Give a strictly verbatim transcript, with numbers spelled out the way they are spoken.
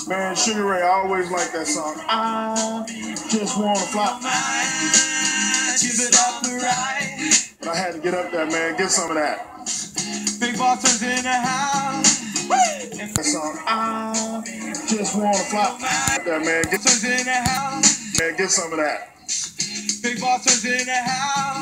Man, Sugar Ray, I always like that song. I just wanna fly. Give it up the right. But I had to get up there, man. Get some of that. Big Boston's in the house. That song. I just wanna fly. Up there, man. Get some in the house. Man, get some of that. Big Boston's in the house.